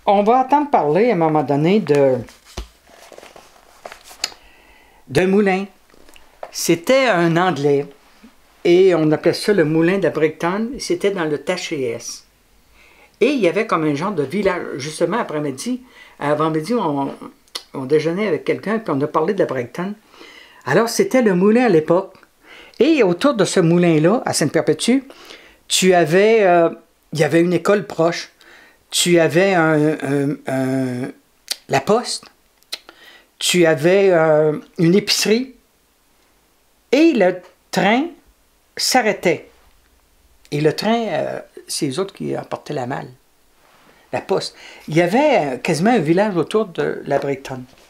on va entendre parler à un moment donné d'un moulin. C'était un Anglais et on appelait ça le moulin de Brighton. C'était dans le Tachies. Et il y avait comme un genre de village. Justement, après-midi, avant-midi, on déjeunait avec quelqu'un puis on a parlé de Brighton. Alors, c'était le moulin à l'époque. Et autour de ce moulin-là, à Sainte-Perpétue, il y avait une école proche. Tu avais la poste. Tu avais une épicerie. Et le train s'arrêtait. Et le train, c'est eux autres qui apportaient la malle. La poste. Il y avait quasiment un village autour de la Brighton.